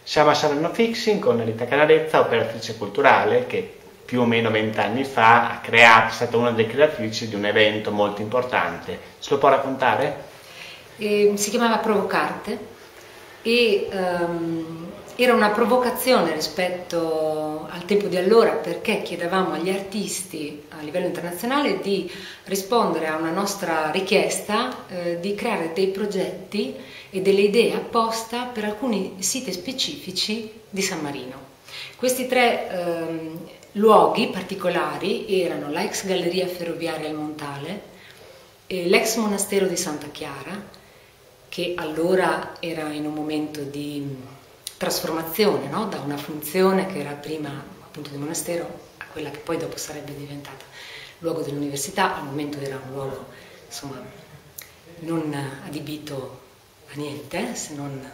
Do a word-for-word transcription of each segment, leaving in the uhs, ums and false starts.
Siamo a Salerno Fixing con Rita Canarezza, operatrice culturale che più o meno vent'anni fa ha creato, è stata una delle creatrici di un evento molto importante. Ce lo può raccontare? E si chiamava Provocarte e um, era una provocazione rispetto al tempo di allora, perché chiedevamo agli artisti a livello internazionale di rispondere a una nostra richiesta eh, di creare dei progetti e delle idee apposta per alcuni siti specifici di San Marino. Questi tre ehm, luoghi particolari erano la ex galleria ferroviaria al Montale, l'ex monastero di Santa Chiara, che allora era in un momento di trasformazione, no? Da una funzione che era prima appunto di monastero a quella che poi dopo sarebbe diventata luogo dell'università. Al momento era un luogo insomma non adibito a niente se non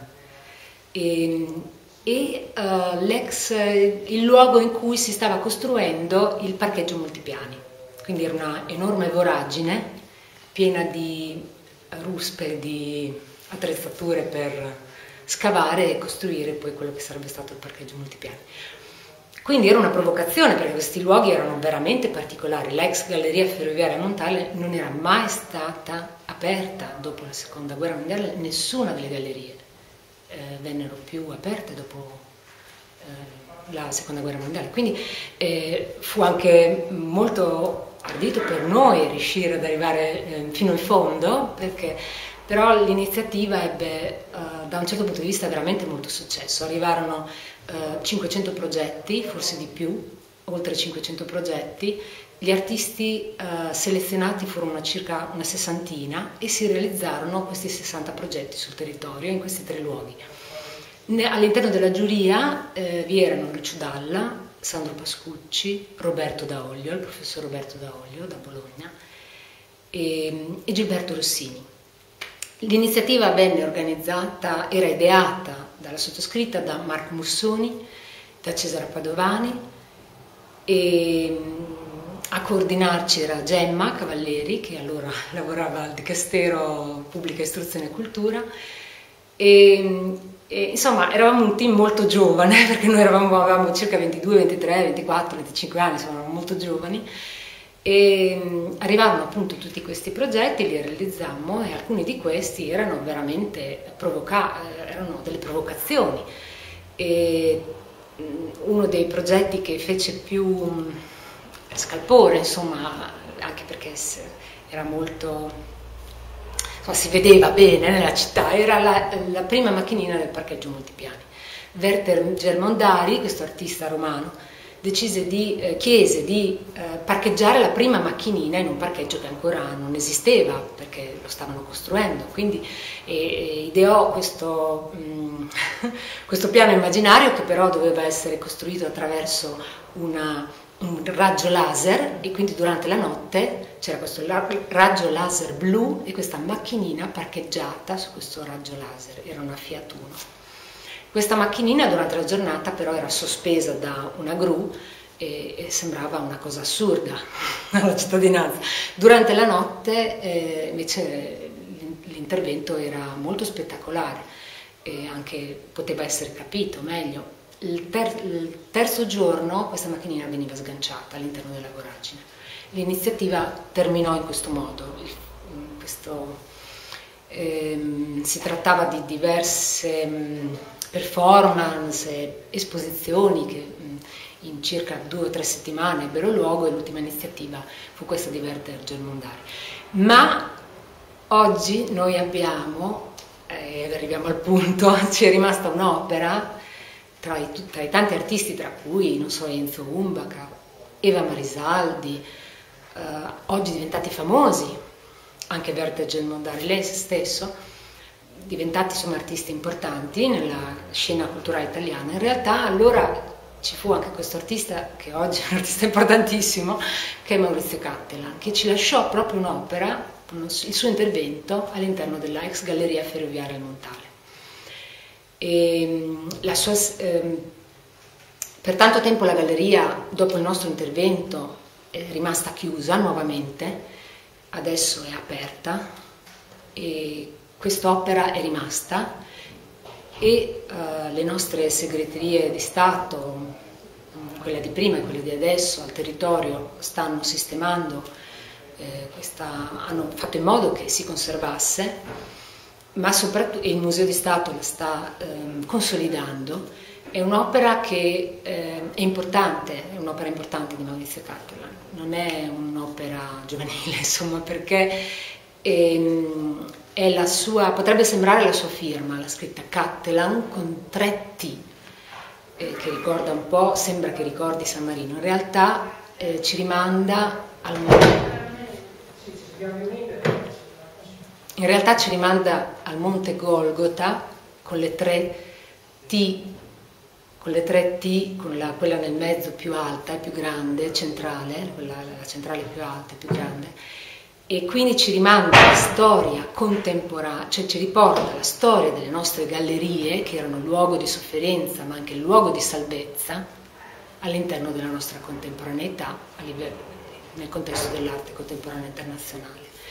e, e uh, l'ex il luogo in cui si stava costruendo il parcheggio multipiani, quindi era una enorme voragine piena di ruspe, di attrezzature per scavare e costruire poi quello che sarebbe stato il parcheggio multipiani. Quindi era una provocazione, perché questi luoghi erano veramente particolari. L'ex galleria ferroviaria Montale non era mai stata aperta dopo la seconda guerra mondiale, nessuna delle gallerie eh, vennero più aperte dopo eh, la seconda guerra mondiale. Quindi eh, fu anche molto ardito per noi riuscire ad arrivare eh, fino in fondo, perché però l'iniziativa ebbe uh, da un certo punto di vista veramente molto successo. Arrivarono uh, cinquecento progetti, forse di più, oltre cinquecento progetti. Gli artisti uh, selezionati furono circa una sessantina e si realizzarono questi sessanta progetti sul territorio in questi tre luoghi. All'interno della giuria eh, vi erano Lucio Dalla, Sandro Pascucci, Roberto D'Aolio, il professor Roberto D'Aolio da Bologna e, e Gilberto Rossini. L'iniziativa venne organizzata, era ideata dalla sottoscritta da Marco Mussoni, da Cesare Padovani e a coordinarci era Gemma Cavalleri, che allora lavorava al Dicastero Pubblica Istruzione e Cultura e, e insomma eravamo un team molto giovane, perché noi eravamo, avevamo circa ventidue, ventitré, ventiquattro, venticinque anni, insomma eravamo molto giovani. E arrivarono appunto tutti questi progetti, li realizzammo e alcuni di questi erano veramente provoca erano delle provocazioni. E uno dei progetti che fece più scalpore, insomma, anche perché era molto, insomma, si vedeva bene nella città, era la, la prima macchinina del parcheggio multipiani. Werther Germondari, questo artista romano, decise di, eh, chiese di eh, parcheggiare la prima macchinina in un parcheggio che ancora non esisteva, perché lo stavano costruendo, quindi eh, ideò questo, mh, questo piano immaginario, che però doveva essere costruito attraverso una, un raggio laser, e quindi durante la notte c'era questo raggio laser blu e questa macchinina parcheggiata su questo raggio laser, era una Fiat Uno. Questa macchinina durante la giornata però era sospesa da una gru e, e sembrava una cosa assurda alla cittadinanza. Durante la notte eh, invece l'intervento era molto spettacolare e anche poteva essere capito meglio. Il, ter il terzo giorno questa macchinina veniva sganciata all'interno della voragine. L'iniziativa terminò in questo modo. In questo, ehm, si trattava di diverse mh, performance, esposizioni che in circa due o tre settimane ebbero luogo, e l'ultima iniziativa fu questa di Werther Germondari. Ma oggi noi abbiamo, e eh, arriviamo al punto, ci è rimasta un'opera tra, tra i tanti artisti, tra cui, non so, Enzo Umbaca, Eva Marisaldi, eh, oggi diventati famosi, anche Werther Germondari, lei stesso, diventati insomma artisti importanti nella scena culturale italiana. In realtà allora ci fu anche questo artista, che oggi è un artista importantissimo, che è Maurizio Cattelan, che ci lasciò proprio un'opera, il suo intervento all'interno della ex galleria ferroviaria al Montale. E la sua, eh, per tanto tempo la galleria, dopo il nostro intervento, è rimasta chiusa nuovamente, adesso è aperta e quest'opera è rimasta e uh, le nostre segreterie di Stato, quella di prima e quella di adesso, al territorio stanno sistemando, eh, questa, hanno fatto in modo che si conservasse, ma soprattutto il Museo di Stato la sta eh, consolidando. È un'opera che eh, è importante, è un'opera importante di Maurizio Cattelan, non è un'opera giovanile, insomma, perché è, è la sua, potrebbe sembrare la sua firma, l'ha scritta Cattelan con tre T, eh, che ricorda un po', sembra che ricordi San Marino, in realtà eh, ci rimanda al in realtà ci rimanda al Monte Golgota con le tre T, con le tre T, con la, quella nel mezzo più alta e più grande, centrale, quella, la centrale più alta e più grande, e quindi ci rimanda alla storia contemporanea, cioè ci riporta alla storia delle nostre gallerie, che erano luogo di sofferenza ma anche luogo di salvezza all'interno della nostra contemporaneità, a livello, nel contesto dell'arte contemporanea internazionale.